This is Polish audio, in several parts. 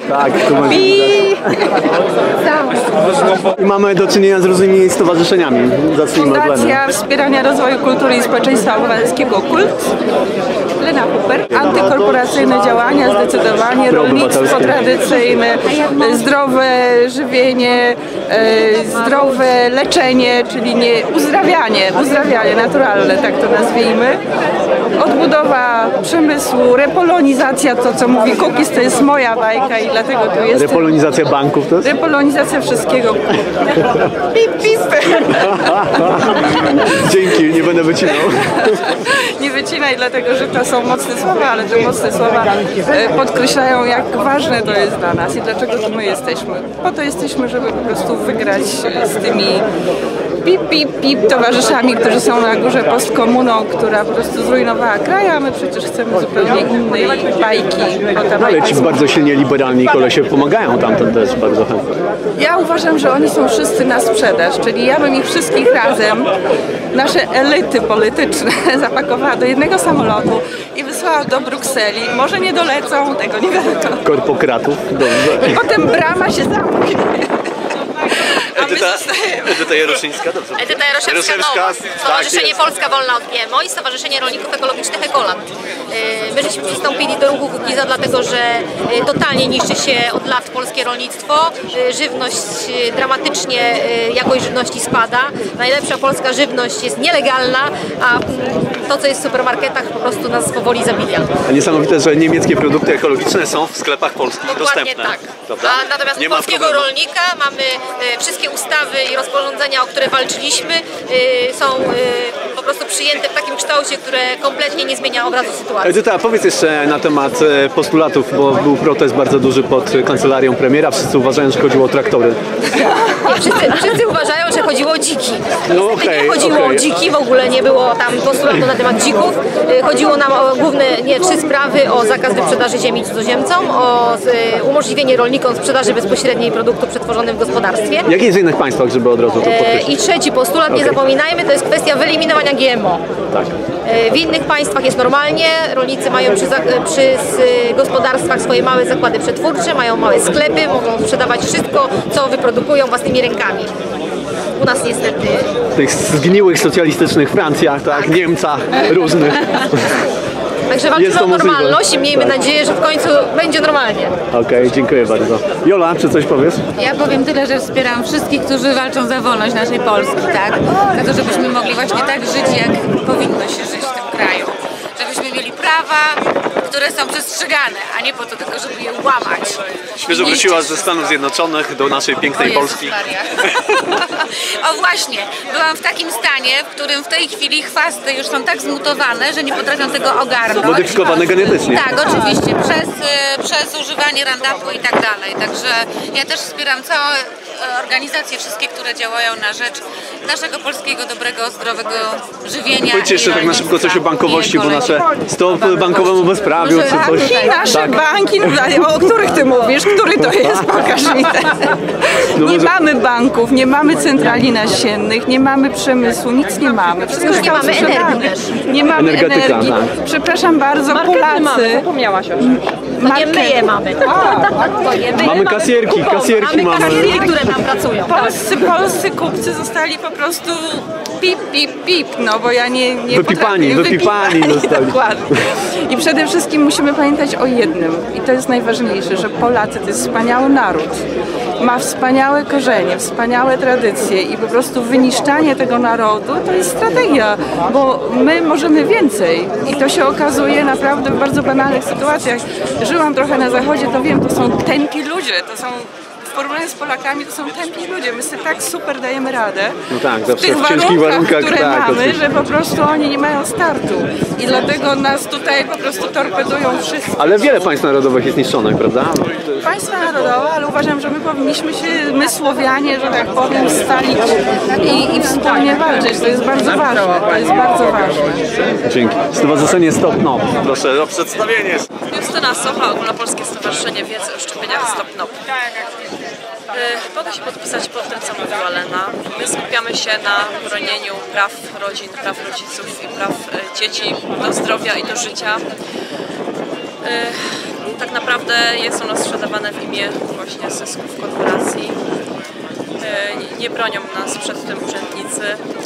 Tak, tu I mamy do czynienia z różnymi stowarzyszeniami. Zacznijmy od Leny. Fundacja Wspierania Rozwoju Kultury i Społeczeństwa Obywatelskiego KULT. Lena Huber. Antykorporacyjne działania, zdecydowanie. Rolnictwo tradycyjne, zdrowe żywienie, zdrowe leczenie, czyli nie uzdrawianie, naturalne, tak to nazwijmy. Odbudowa przemysłu, repolonizacja, to co mówi Kukiz, to jest moja bajka i dlatego tu jest. Repolonizacja banków to jest? Repolonizacja wszystkiego. Pip, pip. Dzięki, nie będę wycinał. Nie wycinaj, dlatego że to są mocne słowa, ale te mocne słowa podkreślają, jak ważne to jest dla nas i dlaczego tu my jesteśmy. Po to jesteśmy, żeby po prostu wygrać z tymi pip towarzyszami, którzy są na górze postkomuną, która po prostu zrujnowała kraj, a my przecież chcemy zupełnie innej bajki. Ale ci bardzo silnie liberalni kolesie pomagają tamten też bardzo chętnie. Ja uważam, że oni są wszyscy na sprzedaż, czyli ja bym ich wszystkich razem, nasze elity polityczne, zapakowała do jednego samolotu i wysłała do Brukseli. Może nie dolecą, tego nie wiadomo. Korpokratów, dobrze. I potem brama się zamknie. Edyta Jaroszyńska, dobrze. Edyta Jaroszyńska, Stowarzyszenie Polska Wolna od GMO i Stowarzyszenie Rolników Ekologicznych Ekoland. My żeśmy przystąpili do ruchu Kukiza, dlatego że totalnie niszczy się od lat polskie rolnictwo. Żywność dramatycznie, jakość żywności spada. Najlepsza polska żywność jest nielegalna, a to, co jest w supermarketach, po prostu nas powoli zabija. A niesamowite, że niemieckie produkty ekologiczne są w sklepach polskich Dokładnie dostępne. tak. Prawda? A natomiast u polskiego rolnika mamy wszystkie ustawy i rozporządzenia, o które walczyliśmy, są po prostu przyjęte w takim kształcie, które kompletnie nie zmienia obrazu sytuacji. Edyta, powiedz jeszcze na temat postulatów, bo był protest bardzo duży pod kancelarią premiera. Wszyscy uważają, że chodziło o traktory. Wszyscy uważają, że chodziło o dziki. No okay, nie chodziło o dziki, w ogóle nie było tam postulatu na temat dzików. Chodziło nam o główne 3 sprawy: o zakaz wyprzedaży ziemi cudzoziemcom, o umożliwienie rolnikom sprzedaży bezpośredniej produktu przetworzonym w gospodarstwie. Jak jest w innych państwach, żeby od razu to podkreślić? I trzeci postulat, nie zapominajmy, to jest kwestia wyeliminowania GMO. Tak. W innych państwach jest normalnie, rolnicy mają przy gospodarstwach swoje małe zakłady przetwórcze, mają małe sklepy, mogą sprzedawać wszystko, co wyprodukują własnymi rękami. U nas niestety... W tych zgniłych socjalistycznych Francjach, tak, Niemcach, różnych. Także walczymy o normalność i miejmy nadzieję, że w końcu będzie normalnie. Okej, dziękuję bardzo. Jola, czy coś powiesz? Ja powiem tyle, że wspieram wszystkich, którzy walczą za wolność naszej Polski, tak? Za to, żebyśmy mogli właśnie tak żyć, jak powinno się żyć w tym kraju. Żebyśmy mieli prawa, które są przestrzegane, a nie po to tylko, żeby je łamać. Świeżo wróciłaś ze Stanów Zjednoczonych do naszej pięknej Polski. O właśnie, byłam w takim stanie, w którym w tej chwili chwasty już są tak zmutowane, że nie potrafią tego ogarnąć. Modyfikowane genetycznie. Tak, oczywiście, przez używanie Roundupu i tak dalej. Także ja też wspieram całe organizacje, wszystkie, które działają na rzecz naszego polskiego, dobrego, zdrowego żywienia. Powiedzcie jeszcze tak na szybko coś o bankowości, bo nasze stopy bankowemu bezprawiu czy coś. Nasze banki, o których ty mówisz? Który to jest? Pokaż mi ten. Nie mamy banków, nie mamy centrali nasiennych, nie mamy przemysłu, nic nie mamy. Wszystko nie mamy energii też. Nie mamy energii. Tak. Przepraszam bardzo, Polacy. Zapomniałaś o czymś. To nie my je mamy. Mamy kasierki mamy kasierki, które tam pracują. Polscy kupcy zostali po prostu pip, no bo ja nie wypipani zostali. Dokładnie. I przede wszystkim musimy pamiętać o jednym i to jest najważniejsze, że Polacy to jest wspaniały naród. Ma wspaniałe korzenie, wspaniałe tradycje i po prostu wyniszczanie tego narodu to jest strategia, bo my możemy więcej i to się okazuje naprawdę w bardzo banalnych sytuacjach. Żyłam trochę na zachodzie, to wiem, to są tępi ludzie, to są w porównaniu z Polakami to są tępi ludzie, my sobie tak super dajemy radę no tak, zawsze w tych ciężkich warunkach, które tak, mamy, oczywiście. że po prostu oni nie mają startu i dlatego nas tutaj po prostu torpedują wszyscy. Ale wiele państw narodowych jest niszczonych, prawda? Państwa narodowe, ale uważam, że my powinniśmy się, my Słowianie, że tak powiem, stalić i wspólnie walczyć. To jest bardzo ważne. To jest bardzo ważne. Dzięki. Stowarzyszenie Stop NOP. Proszę o przedstawienie. Justyna Socha, Ogólnopolskie Stowarzyszenie Wiedzy o Szczepieniach Stop NOP. Mogę się podpisać pod tym, co mówiła Lena. My skupiamy się na bronieniu praw rodzin, praw rodziców i praw dzieci do zdrowia i do życia. tak naprawdę jest ono sprzedawane w imię właśnie zysków korporacji. Nie bronią nas przed tym urzędnicy.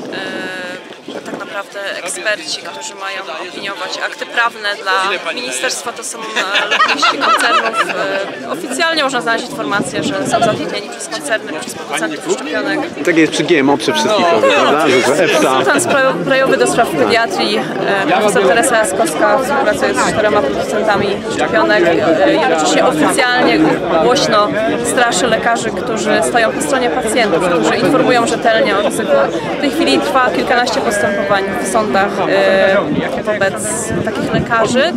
Tak naprawdę eksperci, którzy mają opiniować akty prawne dla ministerstwa, to są lobbyiści koncernów. Oficjalnie można znaleźć informację, że są zatrudnieni przez koncerny, przez producentów szczepionek. Tak jest przy GMO, przy wszystkich, prawda? Że EFSA. Konsultant krajowy do spraw pediatrii, profesor Teresa Jaskowska współpracuje z 4 producentami szczepionek i oczywiście oficjalnie głośno straszy lekarzy, którzy stoją po stronie pacjentów, którzy informują rzetelnie o ryzyku. W tej chwili trwa kilkanaście postępowań w sądach wobec takich lekarzy,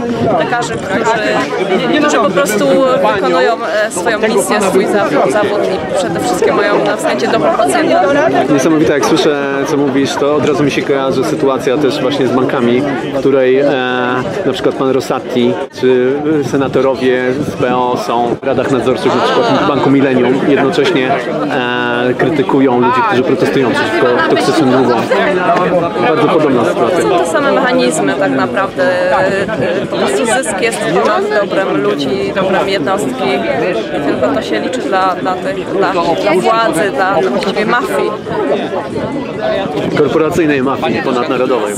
którzy po prostu wykonują swoją misję, swój zawód i przede wszystkim mają na względzie dobro pacjenta. Niesamowite, jak słyszę, co mówisz, to od razu mi się kojarzy sytuacja też właśnie z bankami, w której na przykład pan Rosati czy senatorowie z PO są w radach nadzorczych na przykład Banku Millennium, jednocześnie krytykują ludzi, którzy protestują przeciwko toksycznym długom. Bardzo podobna sytuacja. Są te same mechanizmy tak naprawdę. Po prostu zysk jest ponad dobrem ludzi, dobrem jednostki. Tylko to się liczy dla władzy, dla właściwie mafii. Korporacyjnej mafii ponadnarodowej.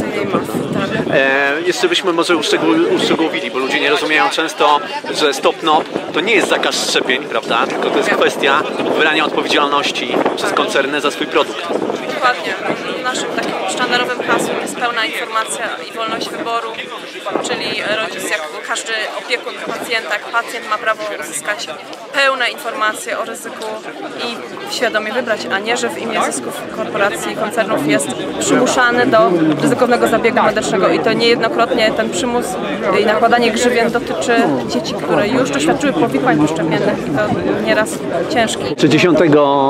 Jeszcze byśmy może uszczegółowili, bo ludzie nie rozumieją często, że Stop-NOP to nie jest zakaz szczepień, prawda? Tylko to jest kwestia odbierania odpowiedzialności przez koncerny za swój produkt. Dokładnie. Naszym takim sztandarowym hasłem jest pełna informacja i wolność wyboru, czyli rodzic, jak każdy opiekun pacjenta, jak pacjent ma prawo uzyskać pełne informacje o ryzyku i świadomie wybrać, a nie, że w imię zysków korporacji i koncernów jest przymuszany do ryzykownego zabiegu medycznego i to niejednokrotnie ten przymus i nakładanie grzywien dotyczy dzieci, które już doświadczyły powikłań poszczepiennych i to nieraz ciężkich. Czy 10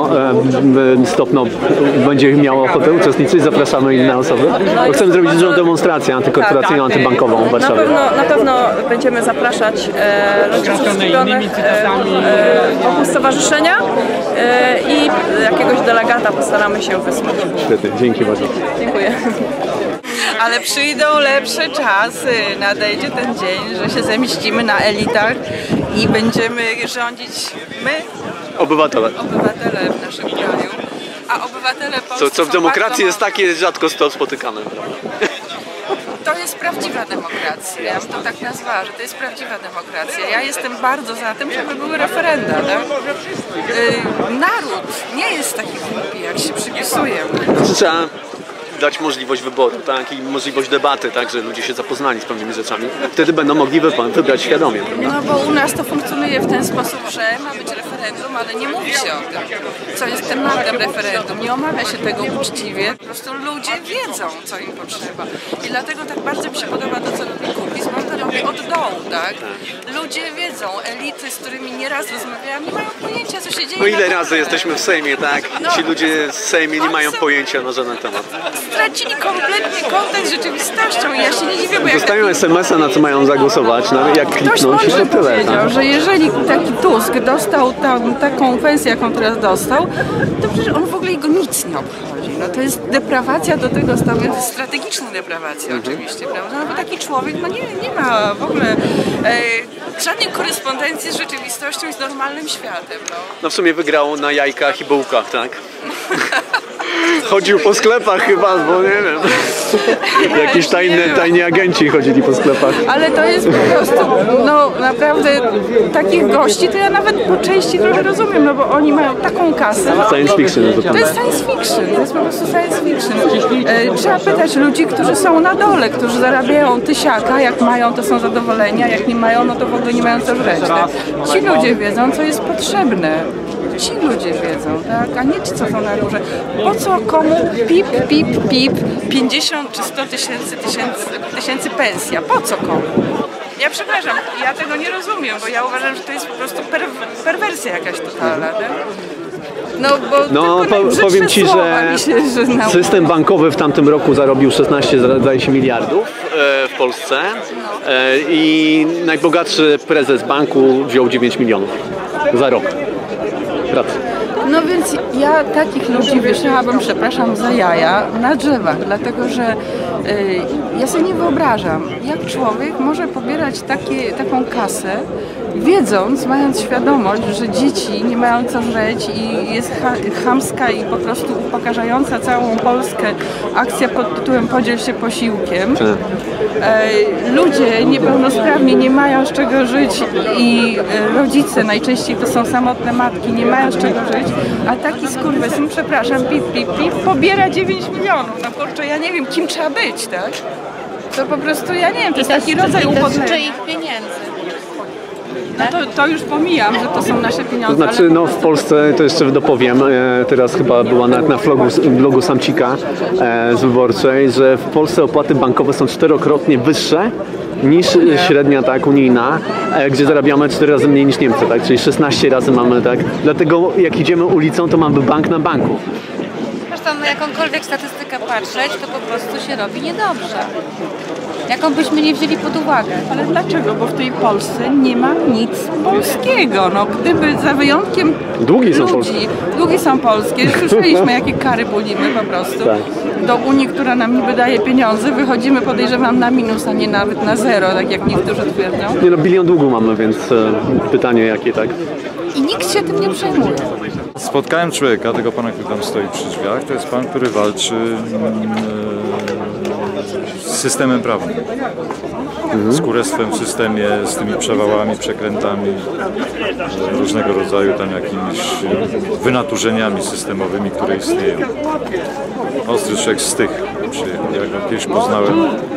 Stop-NOP będzie miało ochotę uczestniczyć? Zapraszamy inne osoby. Bo chcemy zrobić dużą demonstrację antykorporacyjną, antybankową w Warszawie. Na pewno będziemy zapraszać rodziców skupionych wokół stowarzyszenia i jakiegoś delegata postaramy się wysłać. Świetnie, dzięki bardzo. Dziękuję. Ale przyjdą lepsze czasy, nadejdzie ten dzień, że się zemścimy na elitach i będziemy rządzić my, Obywatele. obywatele w naszym kraju. A obywatele polscy Co w są demokracji jest bardzo takie rzadko spotykane. To jest prawdziwa demokracja. Ja bym to tak nazwała, że to jest prawdziwa demokracja. Ja jestem bardzo za tym, żeby były referenda. Tak? Naród nie jest taki głupi, jak się przypisuje. Trzeba dać możliwość wyboru, tak? I możliwość debaty, tak? Że ludzie się zapoznali z pewnymi rzeczami. Wtedy będą mogli wybrać świadomie. Prawda? No bo u nas to funkcjonuje w ten sposób, że ma być referendum, ale nie mówi się o tym, co jest tematem referendum. Nie omawia się tego uczciwie. Po prostu ludzie wiedzą, co im potrzeba. I dlatego tak bardzo mi się podoba to, co robi Kukiz, bo on to robi od dołu, tak? Ludzie wiedzą, elity, z którymi nieraz rozmawiałam, nie mają pojęcia, co się dzieje. No ile razy jesteśmy w Sejmie, tak? Ci ludzie w Sejmie nie mają pojęcia na żaden temat. Stracili kompletnie kontakt z rzeczywistością i ja się nie dziwię, bo jak Dostają SMS-a, na co mają zagłosować, no, jak ktoś kliknąć i mądrze to tyle. powiedział, Tak? że jeżeli taki Tusk dostał taką pensję, jaką teraz dostał, to przecież on w ogóle jego nic nie obchodzi. No to jest deprawacja do tego stopnia, to jest strategiczna deprawacja oczywiście, prawda? No bo taki człowiek no nie ma w ogóle żadnej korespondencji z rzeczywistością i z normalnym światem. No w sumie wygrał na jajkach i bułkach, tak? Chodził po sklepach chyba, bo nie wiem. Jakiś tajni agenci chodzili po sklepach. Ale to jest po prostu, no naprawdę takich gości to ja nawet po części trochę rozumiem, no bo oni mają taką kasę. Science fiction. To jest science fiction, to jest po prostu science fiction. Trzeba pytać ludzi, którzy są na dole, którzy zarabiają tysiaka, jak mają, to są zadowoleni, a jak nie mają, no to w ogóle nie mają co żreć. Tak? Ci ludzie wiedzą, co jest potrzebne. Ci ludzie wiedzą, tak? A nie ci, co są na górze. Po co komu pip, 50 czy 100 tysięcy pensja? Po co komu? Ja przepraszam, ja tego nie rozumiem, bo ja uważam, że to jest po prostu perwersja jakaś totalna, tak? No, bo powiem Ci, że system bankowy w tamtym roku zarobił 16 zdaje się miliardów w Polsce i najbogatszy prezes banku wziął 9 milionów za rok pracy. No więc ja takich ludzi wieszałabym, przepraszam, za jaja na drzewach, dlatego że ja sobie nie wyobrażam, jak człowiek może pobierać taką kasę, wiedząc, mając świadomość, że dzieci nie mają co żreć i jest chamska i po prostu upokarzająca całą Polskę akcja pod tytułem "Podziel się posiłkiem". Ludzie niepełnosprawni nie mają z czego żyć i rodzice, najczęściej to są samotne matki, nie mają z czego żyć, a taki skurwysyn, przepraszam, pip, pobiera 9 milionów. No kurczę, ja nie wiem, kim trzeba być, tak? To po prostu, ja nie wiem, to jest taki rodzaj upodlenia. czyich pieniędzy. No to już pomijam, że to są nasze pieniądze. To znaczy, ale no w Polsce, to jeszcze dopowiem, teraz chyba była nawet na blogu Samcika z Wyborczej, że w Polsce opłaty bankowe są 4-krotnie wyższe niż średnia unijna, gdzie zarabiamy 4 razy mniej niż Niemcy, tak? Czyli 16 razy mamy, tak? Dlatego jak idziemy ulicą, to mamy bank na banku. Zresztą na jakąkolwiek statystykę patrzeć, to po prostu się robi niedobrze. Jaką byśmy nie wzięli pod uwagę. Ale dlaczego? Bo w tej Polsce nie ma nic polskiego. No, gdyby za wyjątkiem Długi są ludzi, polskie. Długi są polskie. Słyszeliśmy, jakie kary bulimy po prostu. Tak. Do Unii, która nam niby daje pieniądze, wychodzimy, podejrzewam, na minus, a nie nawet na zero, tak jak niektórzy twierdzą. Nie no, bilion długu mamy, więc pytanie jakie, tak? I nikt się tym nie przejmuje. Spotkałem człowieka, tego pana, który tam stoi przy drzwiach. To jest pan, który walczy z systemem prawnym. Z kurestwem w systemie, z tymi przewałami, przekrętami, różnego rodzaju tam jakimiś wynaturzeniami systemowymi, które istnieją. Ostry człowiek z tych przyjechał. Jak go kiedyś poznałem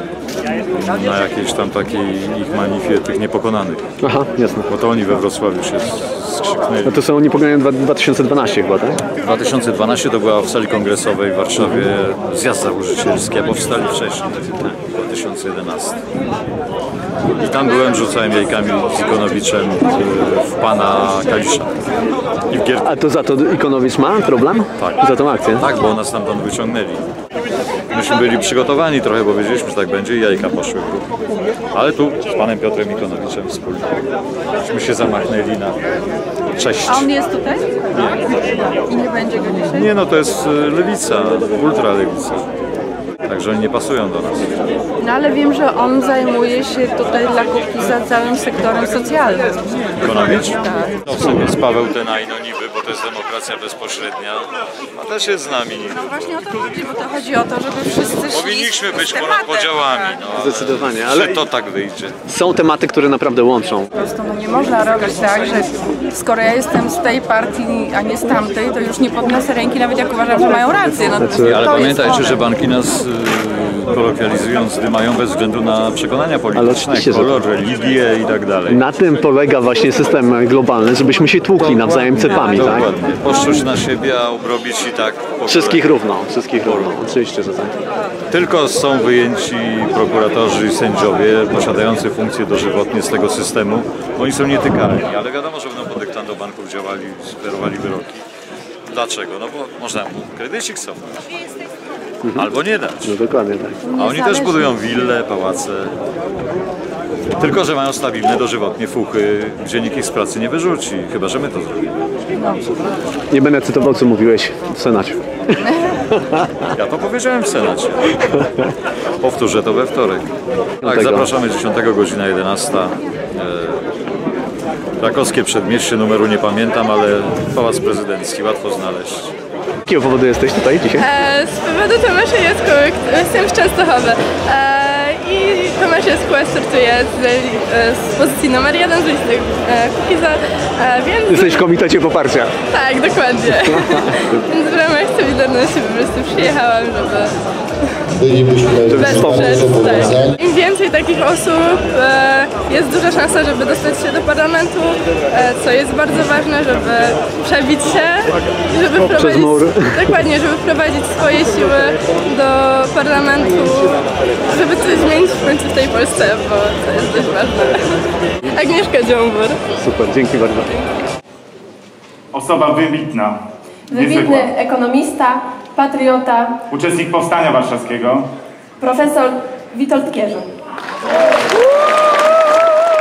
na jakiejś tam takiej ich manifie tych niepokonanych. Aha, jasne. Bo to oni we Wrocławiu się skrzyknęli. No to są oni pokonają 2012 chyba, tak? 2012 to była w sali kongresowej w Warszawie zjazd założycielski, a powstali wcześniej, w 2011. I tam byłem, rzucałem jajkami z Ikonowiczem w pana Kalisza. I w Gierku. A to za to Ikonowicz ma problem? Tak. Za tą akcję? Tak, bo nas tam wyciągnęli. Myśmy byli przygotowani trochę, bo wiedzieliśmy, że tak będzie i jajka poszły w ruch. Ale tu z panem Piotrem Ikonowiczem wspólnie. Myśmy się zamachnęli na cześć. A on jest tutaj? Nie. I nie będzie go dzisiaj? Nie no, to jest lewica, ultralewica. Także oni nie pasują do nas. No ale wiem, że on zajmuje się tutaj dla Kukiza całym sektorem socjalnym. Ikonowicz? Tak. No w sumie jest Paweł Tenajno niby, bo to jest demokracja bezpośrednia, a też jest z nami. No właśnie o to chodzi, bo to chodzi o to, żeby wszyscy szli Powinniśmy być z ponad tematem, podziałami, tak. no, ale Zdecydowanie, ale ale to tak wyjdzie. są tematy, które naprawdę łączą. Po prostu no nie można robić tak, że skoro ja jestem z tej partii, a nie z tamtej, to już nie podniosę ręki, nawet jak uważam, że mają rację. No, Ale to jest pamiętajcie, one. że banki nas kolokwializując dymają bez względu na przekonania polityczne, oczywiście, że kolor, religię i tak dalej. Na tym polega właśnie system globalny, żebyśmy się tłukli nawzajem cepami, tak? Dokładnie. Poszczuć na siebie, a obrobić i tak po Wszystkich kolei. równo, oczywiście, że tak. Tylko są wyjęci prokuratorzy i sędziowie posiadający funkcje dożywotnie z tego systemu. Oni są nietykalni, ale wiadomo, że będą pod dyktando banków działali, sugerowali wyroki. Dlaczego? No bo można mu kredycik cofnąć. Albo nie dać. No dokładnie tak. A oni też budują wille, pałace. Tylko że mają stabilne dożywotnie fuchy, gdzie nikt ich z pracy nie wyrzuci. Chyba że my to zrobimy. Nie będę cytował, co mówiłeś w Senacie. Ja to powiedziałem w Senacie. Powtórzę to we wtorek. Tak, Tego. zapraszamy 10, godzina 11. Krakowskie Przedmieście, numeru nie pamiętam, ale Pałac Prezydencki, łatwo znaleźć. Z jakiego powodu jesteś tutaj dzisiaj? Z powodu Tomasza Jacku, jestem z Częstochowy i Tomasz Jacku startuje z pozycji numer 1 z listy Kukiza, więc... Jesteś w komitecie poparcia. Tak, dokładnie. Więc w ramach Solidarności po prostu przyjechałam, żeby wesprzeć. Tak. Im więcej takich osób, jest duża szansa, żeby dostać się do parlamentu, co jest bardzo ważne, żeby przebić się i żeby wprowadzić, mur. dokładnie, żeby wprowadzić swoje siły do parlamentu, żeby coś zmienić w końcu w tej Polsce, bo to jest dość ważne. Agnieszka Dziąbor. Super, dzięki bardzo. Osoba wybitna, niezwykła. Wybitny ekonomista, patriota, Uczestnik Powstania Warszawskiego. profesor Witold Kierzyn.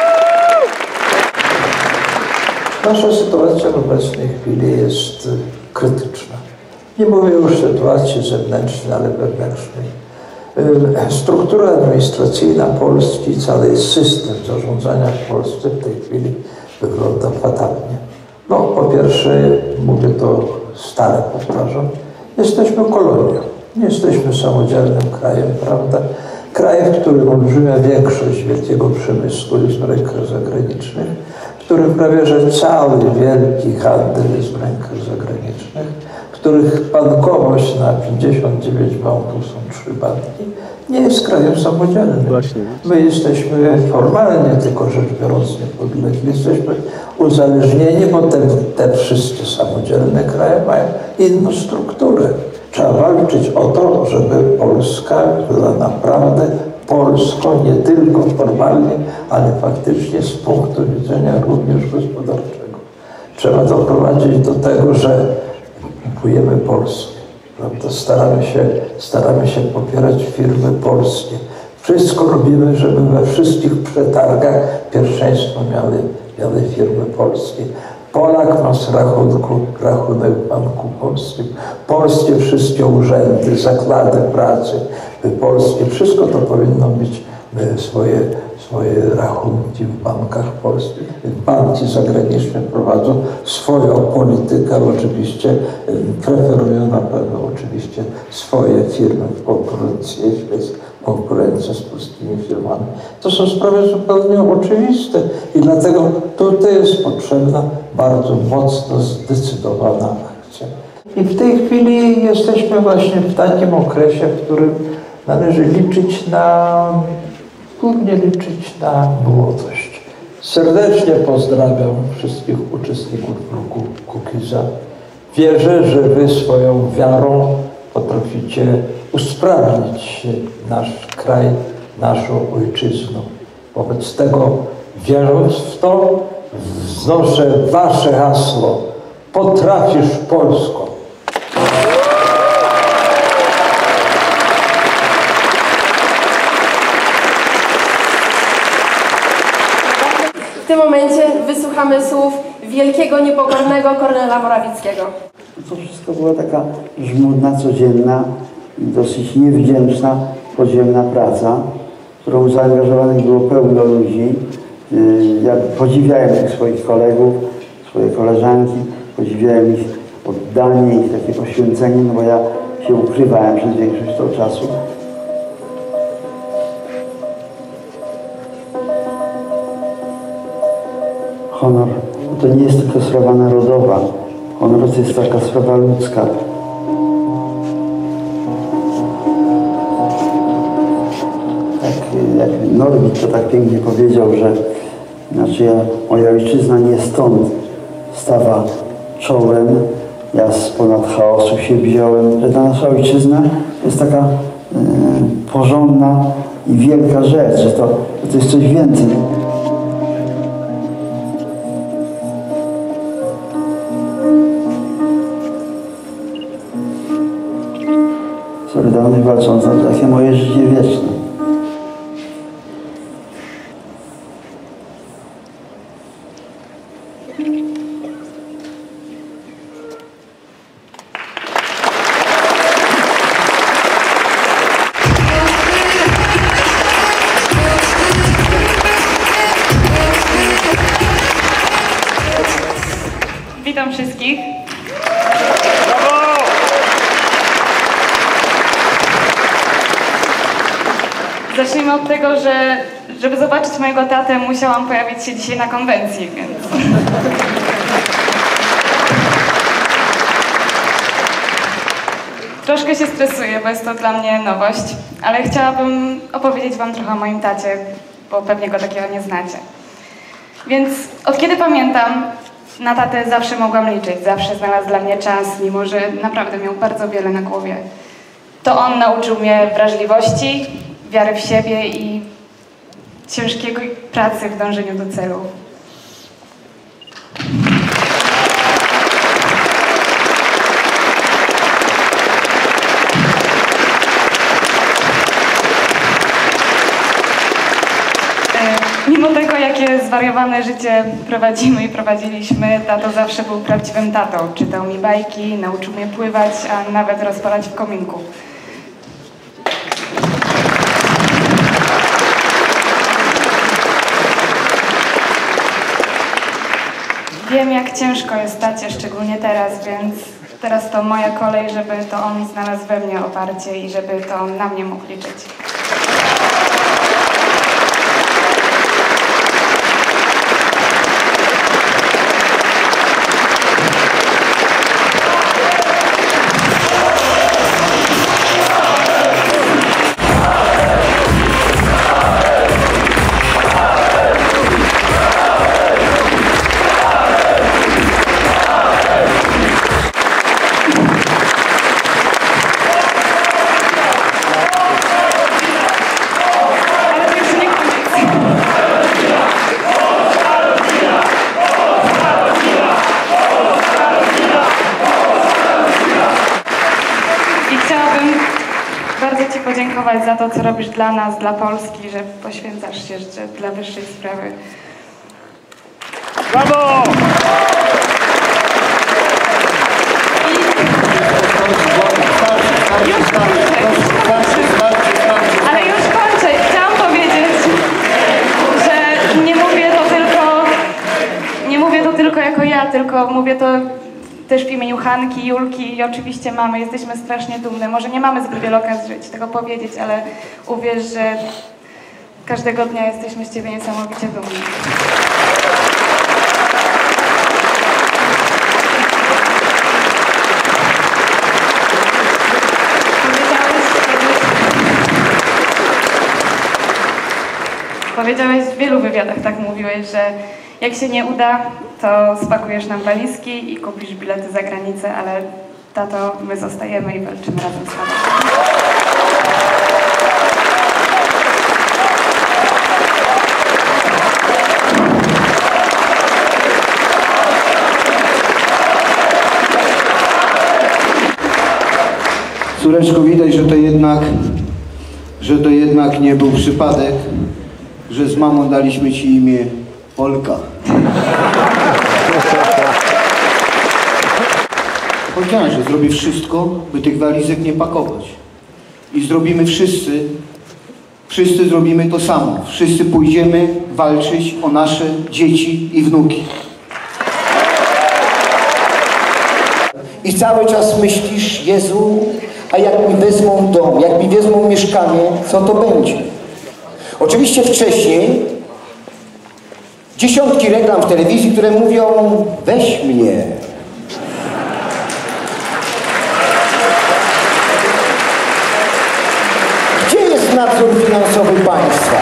Nasza sytuacja w obecnej chwili jest krytyczna. Nie mówię już o sytuacji zewnętrznej, ale wewnętrznej. Struktura administracyjna Polski, cały system zarządzania w Polsce w tej chwili wygląda fatalnie. No, po pierwsze, mówię to stale, powtarzam, jesteśmy kolonią. Nie jesteśmy samodzielnym krajem, prawda? Krajem, w którym olbrzymia większość wielkiego przemysłu jest w rękach zagranicznych, w którym prawie że cały wielki handel jest w rękach zagranicznych, w których bankowość na 59 banków są 3 banki, nie jest krajem samodzielnym. My jesteśmy formalnie, tylko rzecz biorąc, niepodlegli, jesteśmy uzależnieni, bo te wszystkie samodzielne kraje mają inną strukturę. Trzeba walczyć o to, żeby Polska była naprawdę Polską, nie tylko formalnie, ale faktycznie z punktu widzenia również gospodarczego. Trzeba doprowadzić do tego, że kupujemy polskie, prawda? Staramy się popierać firmy polskie. Wszystko robimy, żeby we wszystkich przetargach pierwszeństwo miały firmy polskie. Polak ma z rachunek w Banku Polskim. Polskie wszystkie urzędy, zakłady pracy polskie, wszystko to powinno mieć swoje rachunki w bankach polskich. Banki zagraniczne prowadzą swoją politykę, ale oczywiście preferują na pewno oczywiście swoje firmy w konkurencji, jeśli jest konkurencja z polskimi firmami. To są sprawy zupełnie oczywiste i dlatego tutaj jest potrzebna bardzo mocno zdecydowana akcja. I w tej chwili jesteśmy właśnie w takim okresie, w którym należy głównie liczyć na młodość. Serdecznie pozdrawiam wszystkich uczestników ruchu Kukiza. Wierzę, że wy swoją wiarą potraficie usprawnić nasz kraj, naszą ojczyznę. Wobec tego, wierząc w to, wznoszę wasze hasło: potrafisz Polsko. W tym momencie wysłuchamy słów wielkiego, niepokornego Kornela Morawieckiego. To wszystko była taka żmudna, codzienna, dosyć niewdzięczna, podziemna praca, w którą zaangażowanych było pełno ludzi. Ja podziwiałem tych swoich kolegów, swoje koleżanki, podziwiałem ich oddanie, ich takie poświęcenie, no bo ja się ukrywałem przez większość tego czasu. Honor to nie jest tylko sprawa narodowa. Honor to jest taka sprawa ludzka. Tak jak Norwid to tak pięknie powiedział, że moja ojczyzna nie stąd stawa czołem, ja ponad chaosu się wziąłem, że ta nasza ojczyzna jest taka porządna i wielka rzecz, że to jest coś więcej. Solidarność walcząca to takie moje życie wieczne. Witam wszystkich. Zacznijmy od tego, że żeby zobaczyć mojego tatę, musiałam pojawić się dzisiaj na konwencji, więc... Troszkę się stresuję, bo jest to dla mnie nowość, ale chciałabym opowiedzieć wam trochę o moim tacie, bo pewnie go takiego nie znacie. Więc od kiedy pamiętam, na tatę zawsze mogłam liczyć, zawsze znalazł dla mnie czas, mimo że naprawdę miał bardzo wiele na głowie. To on nauczył mnie wrażliwości, wiary w siebie i ciężkiej pracy w dążeniu do celu. Mimo tego, jakie takie zwariowane życie prowadzimy i prowadziliśmy, tato zawsze był prawdziwym tatą. Czytał mi bajki, nauczył mnie pływać, a nawet rozpalać w kominku. Wiem, jak ciężko jest tacie, szczególnie teraz, więc teraz to moja kolej, żeby to on znalazł we mnie oparcie i żeby to on na mnie mógł liczyć. Bardzo Ci podziękować za to, co robisz dla nas, dla Polski, że poświęcasz się życie dla wyższej sprawy. Brawo! Ale już kończę. Chciałam powiedzieć, że nie mówię to tylko jako ja, tylko mówię to też w imieniu Hanki, Julki i oczywiście mamy. Jesteśmy strasznie dumne. Może nie mamy zbyt wiele okazji tego powiedzieć, ale uwierz, że każdego dnia jesteśmy z Ciebie niesamowicie dumni. Powiedziałeś w wielu wywiadach, tak mówiłeś, że jak się nie uda, to spakujesz nam walizki i kupisz bilety za granicę, ale tato, my zostajemy i walczymy razem z Tobą. Córeczko, widać, że to jednak nie był przypadek, że z mamą daliśmy Ci imię Olka. Powiedziałem, że zrobię wszystko, by tych walizek nie pakować. I zrobimy wszyscy zrobimy to samo. Wszyscy pójdziemy walczyć o nasze dzieci i wnuki. I cały czas myślisz, Jezu, a jak mi wezmą dom, jak mi wezmą mieszkanie, co to będzie? Oczywiście wcześniej dziesiątki reklam w telewizji, które mówią, weź mnie. Gdzie jest nadzór finansowy państwa?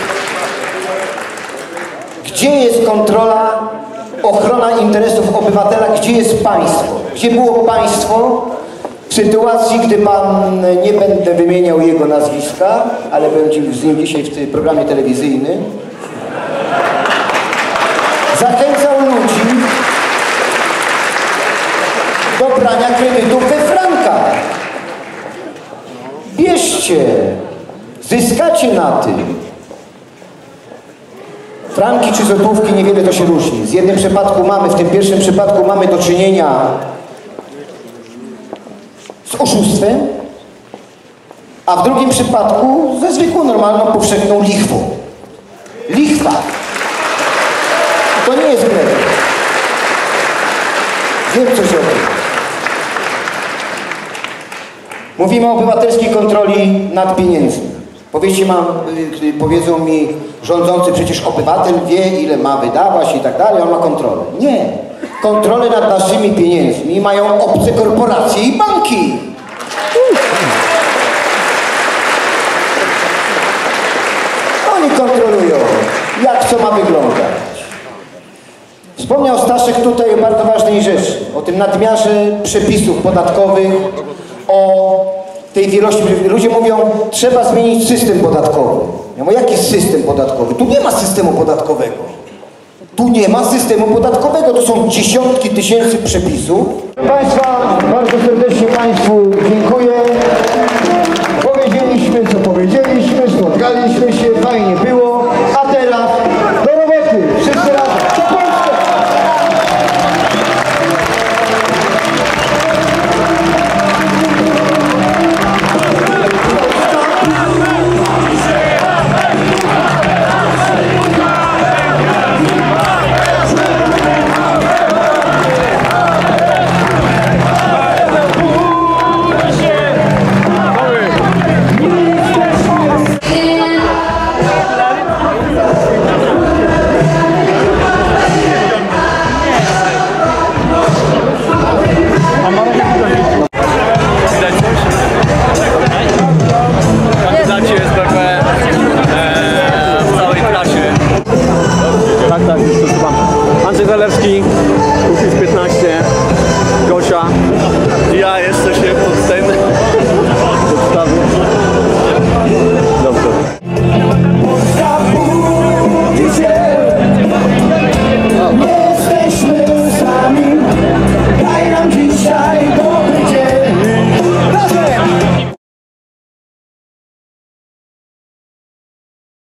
Gdzie jest kontrola, ochrona interesów obywatela? Gdzie jest państwo? Gdzie było państwo w sytuacji, gdy pan, nie będę wymieniał jego nazwiska, ale będzie z nim dzisiaj w tym programie telewizyjnym, zachęcał ludzi do brania kredytów we frankach. Bierzcie, zyskacie na tym. Franki czy złotówki, niewiele to się różni. W tym pierwszym przypadku mamy do czynienia z oszustwem, a w drugim przypadku ze zwykłą, normalną, powszechną lichwą. Lichwa. To nie jest grę. Wiem coś o tym. Mówimy o obywatelskiej kontroli nad pieniędzmi. Powiedzą mi rządzący, przecież obywatel wie, ile ma wydawać i tak dalej, on ma kontrolę. Nie. Kontrolę nad naszymi pieniędzmi mają obce korporacje i banki. Oni kontrolują, jak co ma wyglądać. Wspomniał Staszek tutaj o bardzo ważnej rzeczy, o tym nadmiarze przepisów podatkowych, o tej wielości. Ludzie mówią, trzeba zmienić system podatkowy. Ja mówię, jaki system podatkowy? Tu nie ma systemu podatkowego. Tu nie ma systemu podatkowego, to są dziesiątki tysięcy przepisów. Proszę Państwa, bardzo serdecznie Państwu dziękuję. Powiedzieliśmy, co powiedzieliśmy, spotkaliśmy się, fajnie było, a teraz do roboty. Zalewski, Kukiz 15, Gosia. Ja jeszcze się pod